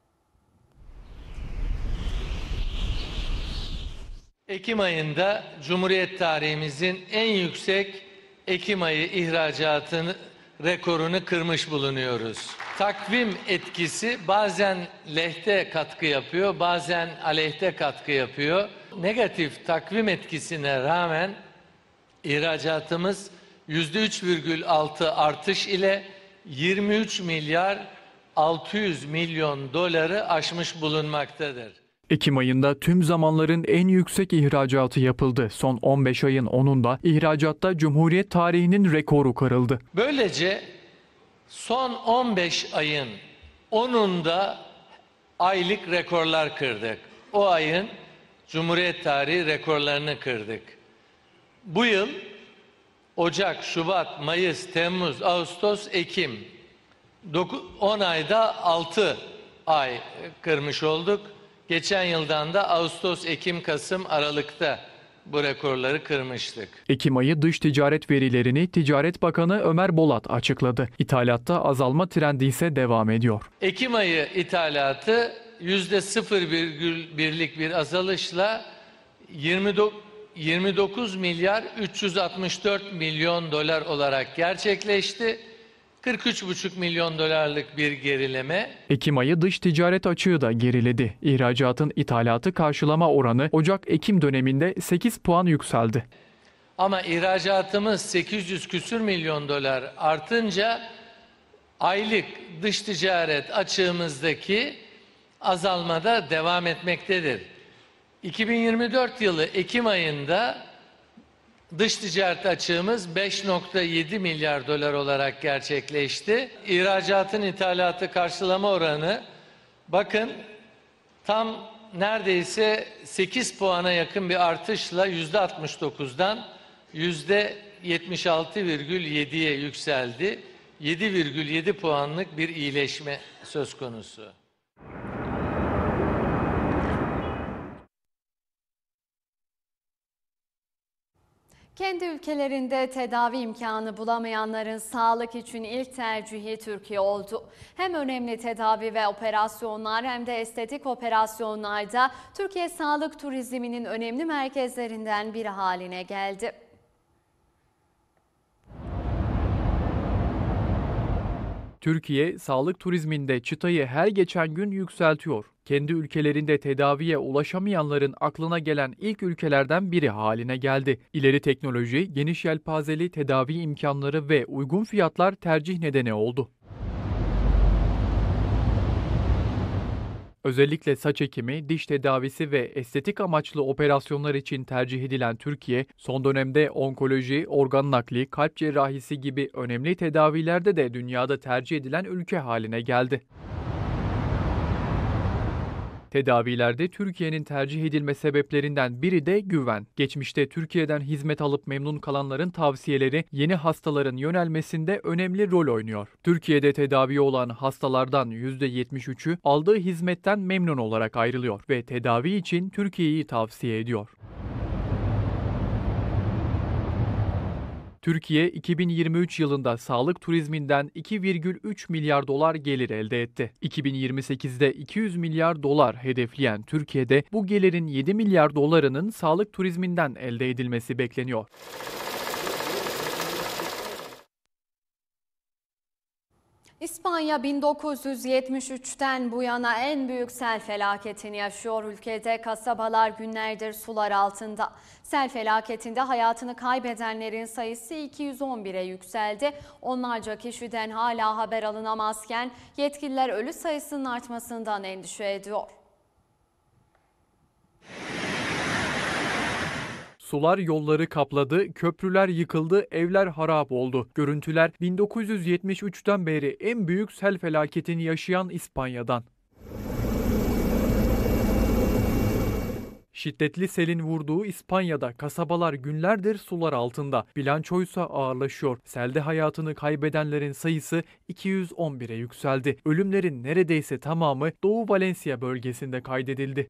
[SPEAKER 16] Ekim ayında Cumhuriyet tarihimizin en yüksek Ekim ayı ihracatını rekorunu kırmış bulunuyoruz. Takvim etkisi bazen lehte katkı yapıyor, bazen aleyhte katkı yapıyor. Negatif takvim etkisine rağmen ihracatımız yüzde üç virgül altı artış ile yirmi üç milyar altı yüz milyon doları aşmış bulunmaktadır.
[SPEAKER 8] Ekim ayında tüm zamanların en yüksek ihracatı yapıldı. Son on beş ayın onunda ihracatta Cumhuriyet tarihinin rekoru kırıldı.
[SPEAKER 16] Böylece son on beş ayın onunda aylık rekorlar kırdık. O ayın Cumhuriyet tarihi rekorlarını kırdık. Bu yıl Ocak, Şubat, Mayıs, Temmuz, Ağustos, Ekim on ayda altı ay kırmış olduk. Geçen yıldan da Ağustos, Ekim, Kasım, Aralık'ta bu rekorları kırmıştık.
[SPEAKER 8] Ekim ayı dış ticaret verilerini Ticaret Bakanı Ömer Bolat açıkladı. İthalatta azalma trendi ise devam ediyor.
[SPEAKER 16] Ekim ayı ithalatı yüzde sıfır virgül birlik bir azalışla yirmi dokuz milyar üç yüz altmış dört milyon dolar olarak gerçekleşti. kırk üç buçuk milyon dolarlık bir gerileme.
[SPEAKER 8] Ekim ayı dış ticaret açığı da geriledi. İhracatın ithalatı karşılama oranı Ocak-Ekim döneminde sekiz puan yükseldi.
[SPEAKER 16] Ama ihracatımız sekiz yüz küsür milyon dolar artınca aylık dış ticaret açığımızdaki azalmada devam etmektedir. iki bin yirmi dört yılı Ekim ayında dış ticaret açığımız beş nokta yedi milyar dolar olarak gerçekleşti. İhracatın ithalatı karşılama oranı bakın tam neredeyse sekiz puana yakın bir artışla yüzde altmış dokuzdan yüzde yetmiş altı virgül yediye yükseldi. yedi virgül yedi puanlık bir iyileşme söz konusu.
[SPEAKER 1] Kendi ülkelerinde tedavi imkanı bulamayanların sağlık için ilk tercihi Türkiye oldu. Hem önemli tedavi ve operasyonlar hem de estetik operasyonlarda Türkiye sağlık turizminin önemli merkezlerinden biri haline geldi.
[SPEAKER 8] Türkiye, sağlık turizminde çıtayı her geçen gün yükseltiyor. Kendi ülkelerinde tedaviye ulaşamayanların aklına gelen ilk ülkelerden biri haline geldi. İleri teknoloji, geniş yelpazeli tedavi imkanları ve uygun fiyatlar tercih nedeni oldu. Özellikle saç ekimi, diş tedavisi ve estetik amaçlı operasyonlar için tercih edilen Türkiye, son dönemde onkoloji, organ nakli, kalp cerrahisi gibi önemli tedavilerde de dünyada tercih edilen ülke haline geldi. Tedavilerde Türkiye'nin tercih edilme sebeplerinden biri de güven. Geçmişte Türkiye'den hizmet alıp memnun kalanların tavsiyeleri yeni hastaların yönelmesinde önemli rol oynuyor. Türkiye'de tedavi olan hastalardan yüzde yetmiş üçü aldığı hizmetten memnun olarak ayrılıyor ve tedavi için Türkiye'yi tavsiye ediyor. Türkiye, iki bin yirmi üç yılında sağlık turizminden iki virgül üç milyar dolar gelir elde etti. iki bin yirmi sekizde iki yüz milyar dolar hedefleyen Türkiye'de bu gelirin yedi milyar dolarının sağlık turizminden elde edilmesi bekleniyor.
[SPEAKER 1] İspanya bin dokuz yüz yetmiş üçten bu yana en büyük sel felaketini yaşıyor. Ülkede kasabalar günlerdir sular altında. Sel felaketinde hayatını kaybedenlerin sayısı iki yüz on bire yükseldi. Onlarca kişiden hala haber alınamazken yetkililer ölü sayısının artmasından endişe ediyor.
[SPEAKER 8] Sular yolları kapladı, köprüler yıkıldı, evler harap oldu. Görüntüler bin dokuz yüz yetmiş üçten beri en büyük sel felaketini yaşayan İspanya'dan. Şiddetli selin vurduğu İspanya'da kasabalar günlerdir sular altında. Bilançoysa ağırlaşıyor. Selde hayatını kaybedenlerin sayısı iki yüz on bire yükseldi. Ölümlerin neredeyse tamamı Doğu Valencia bölgesinde kaydedildi.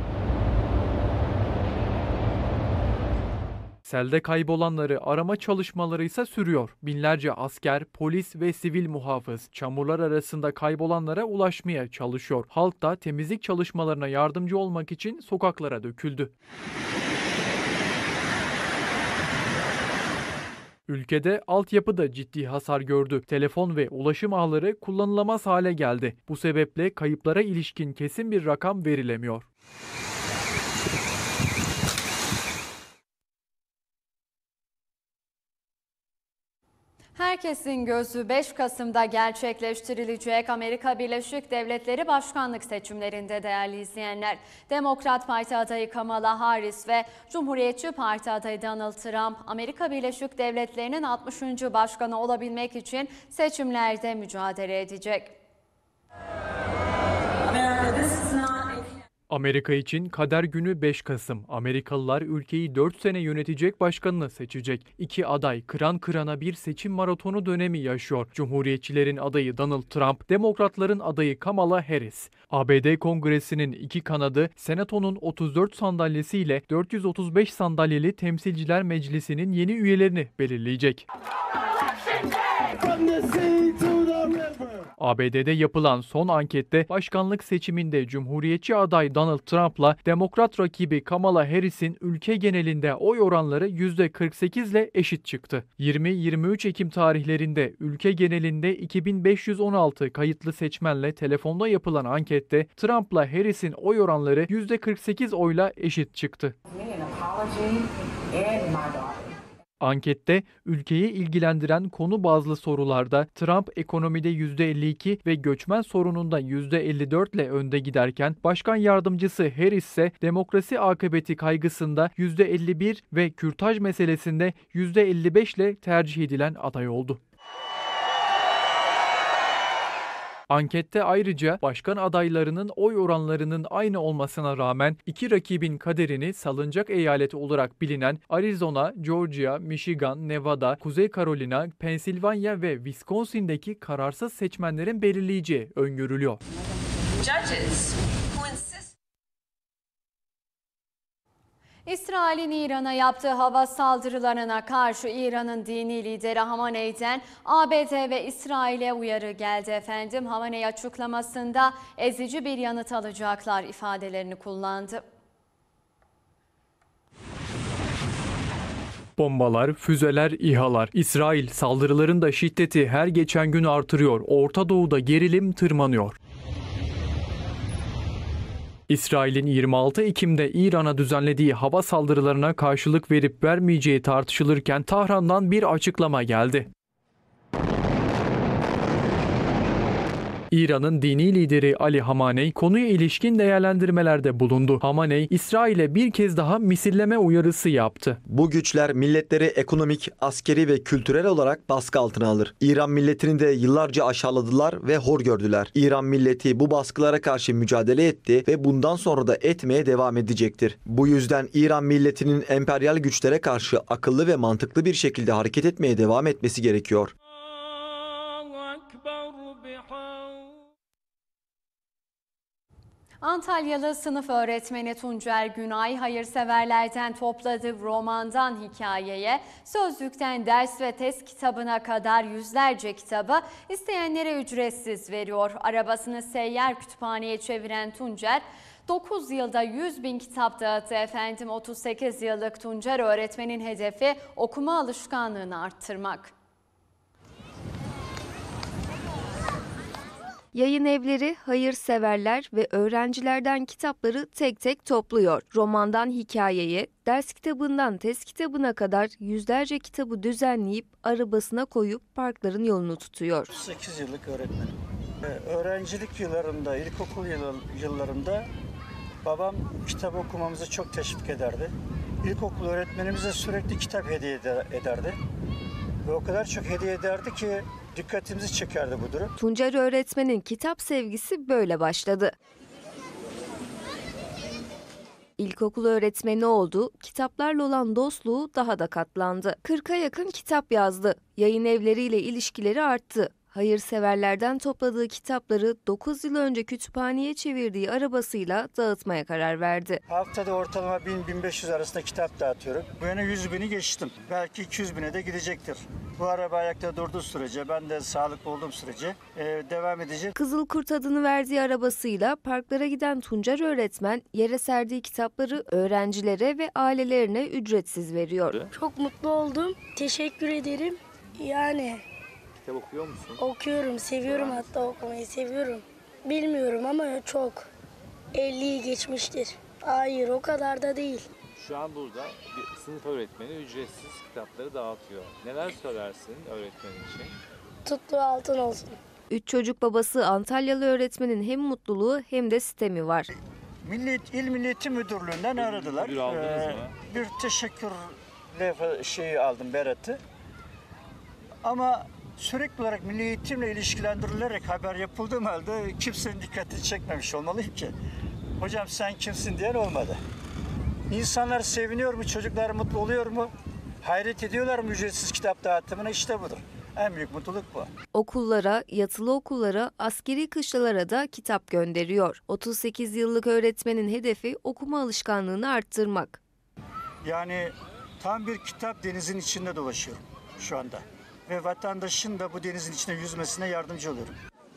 [SPEAKER 8] Selde kaybolanları arama çalışmaları ise sürüyor. Binlerce asker, polis ve sivil muhafız çamurlar arasında kaybolanlara ulaşmaya çalışıyor. Halk da temizlik çalışmalarına yardımcı olmak için sokaklara döküldü. Ülkede altyapı da ciddi hasar gördü. Telefon ve ulaşım ağları kullanılamaz hale geldi. Bu sebeple kayıplara ilişkin kesin bir rakam verilemiyor.
[SPEAKER 1] Herkesin gözü beş Kasım'da gerçekleştirilecek Amerika Birleşik Devletleri başkanlık seçimlerinde değerli izleyenler. Demokrat Parti adayı Kamala Harris ve Cumhuriyetçi Parti adayı Donald Trump, Amerika Birleşik Devletleri'nin altmışıncı başkanı olabilmek için seçimlerde mücadele edecek.
[SPEAKER 8] Amerika için kader günü beş Kasım. Amerikalılar ülkeyi dört sene yönetecek başkanını seçecek. İki aday kıran kırana bir seçim maratonu dönemi yaşıyor. Cumhuriyetçilerin adayı Donald Trump, Demokratların adayı Kamala Harris. A B D Kongresi'nin iki kanadı Senato'nun otuz dört sandalyesiyle dört yüz otuz beş sandalyeli Temsilciler Meclisi'nin yeni üyelerini belirleyecek. A B D'de yapılan son ankette başkanlık seçiminde Cumhuriyetçi aday Donald Trump'la Demokrat rakibi Kamala Harris'in ülke genelinde oy oranları yüzde kırk sekiz ile eşit çıktı. yirmi yirmi üç Ekim tarihlerinde ülke genelinde iki bin beş yüz on altı kayıtlı seçmenle telefonda yapılan ankette Trump'la Harris'in oy oranları yüzde kırk sekiz oyla eşit çıktı. Ankette ülkeyi ilgilendiren konu bazlı sorularda Trump ekonomide yüzde elli iki ve göçmen sorununda yüzde elli dört ile önde giderken Başkan Yardımcısı Harris ise demokrasi akıbeti kaygısında yüzde elli bir ve kürtaj meselesinde yüzde elli beş ile tercih edilen aday oldu. Ankette ayrıca başkan adaylarının oy oranlarının aynı olmasına rağmen iki rakibin kaderini salıncak eyaleti olarak bilinen Arizona, Georgia, Michigan, Nevada, Kuzey Carolina, Pensilvanya ve Wisconsin'deki kararsız seçmenlerin belirleyeceği öngörülüyor.
[SPEAKER 1] Judges. İsrail'in İran'a yaptığı hava saldırılarına karşı İran'ın dini lideri Hamaney'den A B D ve İsrail'e uyarı geldi efendim. Hamaney açıklamasında ezici bir yanıt alacaklar ifadelerini kullandı.
[SPEAKER 8] Bombalar, füzeler, İHA'lar. İsrail saldırıların da şiddeti her geçen gün artırıyor. Orta Doğu'da gerilim tırmanıyor. İsrail'in yirmi altı Ekim'de İran'a düzenlediği hava saldırılarına karşılık verip vermeyeceği tartışılırken Tahran'dan bir açıklama geldi. İran'ın dini lideri Ali Hamaney konuya ilişkin değerlendirmelerde bulundu. Hamaney, İsrail'e bir kez daha misilleme uyarısı yaptı.
[SPEAKER 18] Bu güçler milletleri ekonomik, askeri ve kültürel olarak baskı altına alır. İran milletini de yıllarca aşağıladılar ve hor gördüler. İran milleti bu baskılara karşı mücadele etti ve bundan sonra da etmeye devam edecektir. Bu yüzden İran milletinin emperyal güçlere karşı akıllı ve mantıklı bir şekilde hareket etmeye devam etmesi gerekiyor.
[SPEAKER 1] Antalyalı sınıf öğretmeni Tuncer Günay, hayırseverlerden topladığı romandan hikayeye, sözlükten ders ve test kitabına kadar yüzlerce kitabı isteyenlere ücretsiz veriyor. Arabasını seyyar kütüphaneye çeviren Tuncer, dokuz yılda yüz bin kitap dağıttı efendim. otuz sekiz yıllık Tuncer öğretmenin hedefi okuma alışkanlığını arttırmak.
[SPEAKER 2] Yayın evleri hayırseverler ve öğrencilerden kitapları tek tek topluyor. Romandan hikayeye, ders kitabından test kitabına kadar yüzlerce kitabı düzenleyip arabasına koyup parkların yolunu tutuyor.
[SPEAKER 19] sekiz yıllık öğretmenim. Öğrencilik yıllarımda, ilkokul yıllarımda babam kitap okumamızı çok teşvik ederdi. İlkokul öğretmenimize sürekli kitap hediye ederdi. Ve o kadar çok hediye ederdi ki dikkatimizi çekerdi bu durum.
[SPEAKER 2] Tuncer öğretmenin kitap sevgisi böyle başladı. İlkokul öğretmeni oldu, kitaplarla olan dostluğu daha da katlandı. kırka yakın kitap yazdı, yayın evleriyle ilişkileri arttı. Hayırseverlerden topladığı kitapları dokuz yıl önce kütüphaneye çevirdiği arabasıyla dağıtmaya karar verdi.
[SPEAKER 19] Haftada ortalama bin bin beş yüz arasında kitap dağıtıyorum. Bu yana yüz bini geçtim. Belki iki yüz bine de gidecektir. Bu araba ayakta durduğu sürece, ben de sağlıklı olduğum sürece e, devam edecek.
[SPEAKER 2] Kızılkurt adını verdiği arabasıyla parklara giden Tuncer öğretmen yere serdiği kitapları öğrencilere ve ailelerine ücretsiz veriyor.
[SPEAKER 20] Çok mutlu oldum. Teşekkür ederim. Yani
[SPEAKER 3] kitap okuyor musun?
[SPEAKER 20] Okuyorum, seviyorum, hatta okumayı seviyorum. Bilmiyorum ama çok. elliyi geçmiştir. Hayır, o kadar da değil.
[SPEAKER 10] Şu an burada bir sınıf öğretmeni ücretsiz kitapları dağıtıyor. Neler söylersin öğretmen için?
[SPEAKER 20] Tuttuğu altın olsun.
[SPEAKER 2] Üç çocuk babası Antalyalı öğretmenin hem mutluluğu hem de sistemi var.
[SPEAKER 19] Milli, İl Milli Eğitim Müdürlüğü'nden aradılar.
[SPEAKER 10] Müdür aldınız
[SPEAKER 19] ee,
[SPEAKER 10] mı?
[SPEAKER 19] Bir teşekkür levha şeyi aldım, beratı. Ama sürekli olarak milli eğitimle ilişkilendirilerek haber yapıldığım halde kimsenin dikkatini çekmemiş olmalıyım ki. Hocam sen kimsin diyen olmadı. İnsanlar seviniyor mu, çocuklar mutlu oluyor mu? Hayret ediyorlar mı ücretsiz kitap dağıtımına? İşte budur. En büyük mutluluk bu.
[SPEAKER 2] Okullara, yatılı okullara, askeri kışlalara da kitap gönderiyor. otuz sekiz yıllık öğretmenin hedefi okuma alışkanlığını arttırmak.
[SPEAKER 19] Yani tam bir kitap denizin içinde dolaşıyorum şu anda. Ve vatandaşın da bu denizin içine yüzmesine yardımcı oluyorum.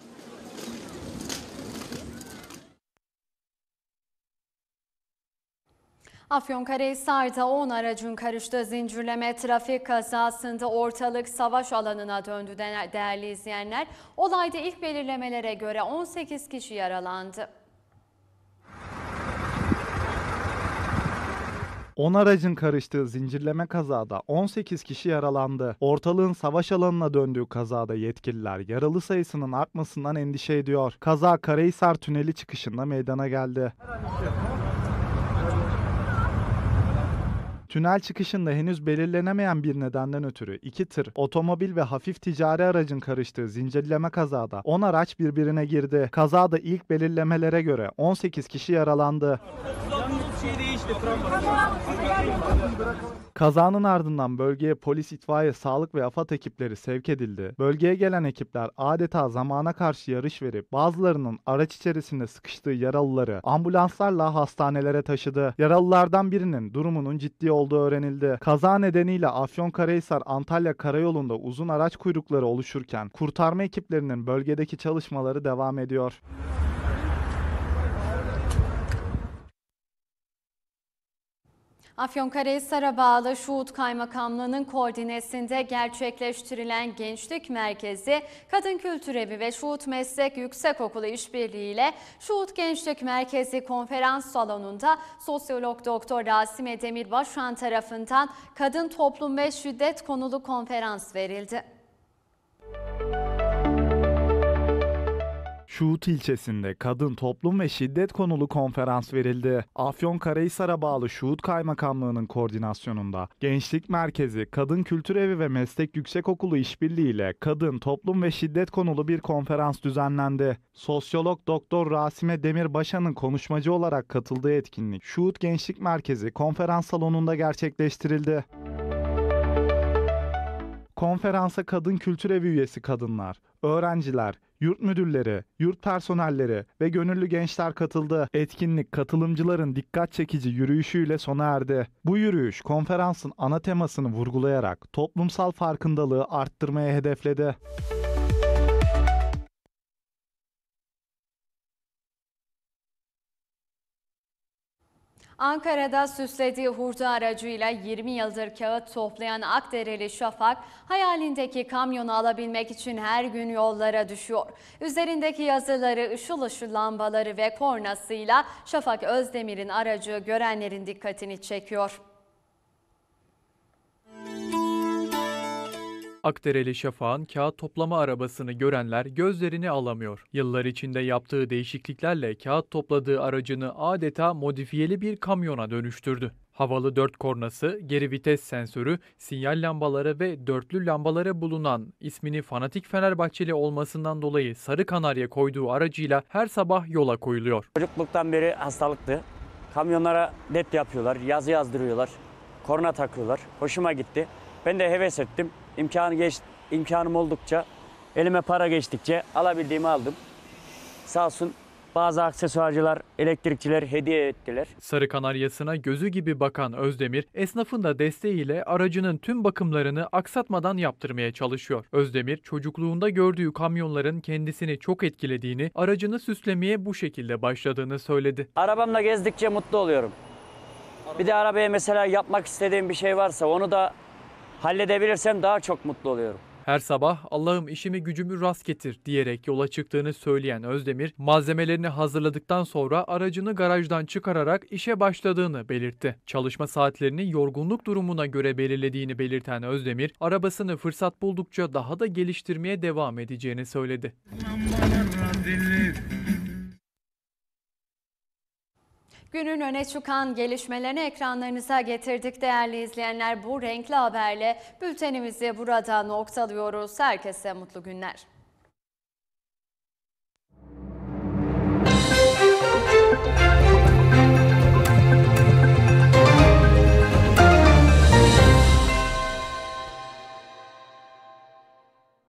[SPEAKER 1] Afyonkarahisar'da on aracın karıştığı zincirleme trafik kazasında ortalık savaş alanına döndü değerli izleyenler. Olayda ilk belirlemelere göre on sekiz kişi yaralandı.
[SPEAKER 7] on aracın karıştığı zincirleme kazada on sekiz kişi yaralandı. Ortalığın savaş alanına döndüğü kazada yetkililer yaralı sayısının artmasından endişe ediyor. Kaza Karahisar Tüneli çıkışında meydana geldi. Tünel çıkışında henüz belirlenemeyen bir nedenden ötürü iki tır, otomobil ve hafif ticari aracın karıştığı zincirleme kazada on araç birbirine girdi. Kazada ilk belirlemelere göre on sekiz kişi yaralandı. Kazanın ardından bölgeye polis, itfaiye, sağlık ve AFAD ekipleri sevk edildi. Bölgeye gelen ekipler adeta zamana karşı yarış verip bazılarının araç içerisinde sıkıştığı yaralıları ambulanslarla hastanelere taşıdı. Yaralılardan birinin durumunun ciddi olduğu öğrenildi. Kaza nedeniyle Afyonkarahisar-Antalya karayolunda uzun araç kuyrukları oluşurken kurtarma ekiplerinin bölgedeki çalışmaları devam ediyor.
[SPEAKER 1] Afyonkarahisar'a bağlı Şuhut Kaymakamlığı'nın koordinesinde gerçekleştirilen Gençlik Merkezi, Kadın Kültür Evi ve Şuhut Meslek Yüksekokulu işbirliği ile Şuhut Gençlik Merkezi Konferans Salonu'nda sosyolog Doktor Rasime Demirbaşan tarafından kadın toplum ve şiddet konulu konferans verildi.
[SPEAKER 7] Şuhut ilçesinde kadın, toplum ve şiddet konulu konferans verildi. Afyonkarahisar'a bağlı Şuhut Kaymakamlığı'nın koordinasyonunda Gençlik Merkezi, Kadın Kültür Evi ve Meslek Yüksekokulu işbirliği ile kadın, toplum ve şiddet konulu bir konferans düzenlendi. Sosyolog Doktor Rasime Demirbaşan'ın konuşmacı olarak katıldığı etkinlik Şuhut Gençlik Merkezi konferans salonunda gerçekleştirildi. Konferansa Kadın Kültür Evi üyesi kadınlar, öğrenciler, yurt müdürleri, yurt personelleri ve gönüllü gençler katıldı. Etkinlik katılımcıların dikkat çekici yürüyüşüyle sona erdi. Bu yürüyüş konferansın ana temasını vurgulayarak toplumsal farkındalığı arttırmaya hedefledi.
[SPEAKER 1] Ankara'da süslediği hurda aracıyla yirmi yıldır kağıt toplayan Akdereli Şafak, hayalindeki kamyonu alabilmek için her gün yollara düşüyor. Üzerindeki yazıları, ışıl ışıl lambaları ve kornasıyla Şafak Özdemir'in aracı görenlerin dikkatini çekiyor.
[SPEAKER 8] Akdereli Şafak'ın kağıt toplama arabasını görenler gözlerini alamıyor. Yıllar içinde yaptığı değişikliklerle kağıt topladığı aracını adeta modifiyeli bir kamyona dönüştürdü. Havalı dört kornası, geri vites sensörü, sinyal lambaları ve dörtlü lambaları bulunan ismini fanatik Fenerbahçeli olmasından dolayı sarı kanarya koyduğu aracıyla her sabah yola koyuluyor.
[SPEAKER 21] Çocukluktan beri hastalıktı. Kamyonlara led yapıyorlar, yazı yazdırıyorlar, korna takıyorlar. Hoşuma gitti. Ben de heves ettim. İmkanı geç, imkanım oldukça, elime para geçtikçe alabildiğimi aldım. Sağ olsun bazı aksesuarcılar, elektrikçiler hediye ettiler.
[SPEAKER 8] Sarı kanaryasına gözü gibi bakan Özdemir, esnafın da desteğiyle aracının tüm bakımlarını aksatmadan yaptırmaya çalışıyor. Özdemir, çocukluğunda gördüğü kamyonların kendisini çok etkilediğini, aracını süslemeye bu şekilde başladığını söyledi.
[SPEAKER 21] Arabamla gezdikçe mutlu oluyorum. Bir de arabaya mesela yapmak istediğim bir şey varsa onu da halledebilirsem daha çok mutlu oluyorum.
[SPEAKER 8] Her sabah Allah'ım işimi gücümü rast getir diyerek yola çıktığını söyleyen Özdemir, malzemelerini hazırladıktan sonra aracını garajdan çıkararak işe başladığını belirtti. Çalışma saatlerini yorgunluk durumuna göre belirlediğini belirten Özdemir, arabasını fırsat buldukça daha da geliştirmeye devam edeceğini söyledi.
[SPEAKER 1] Günün öne çıkan gelişmelerini ekranlarınıza getirdik değerli izleyenler. Bu renkli haberle bültenimizi burada noktalıyoruz. Herkese mutlu günler.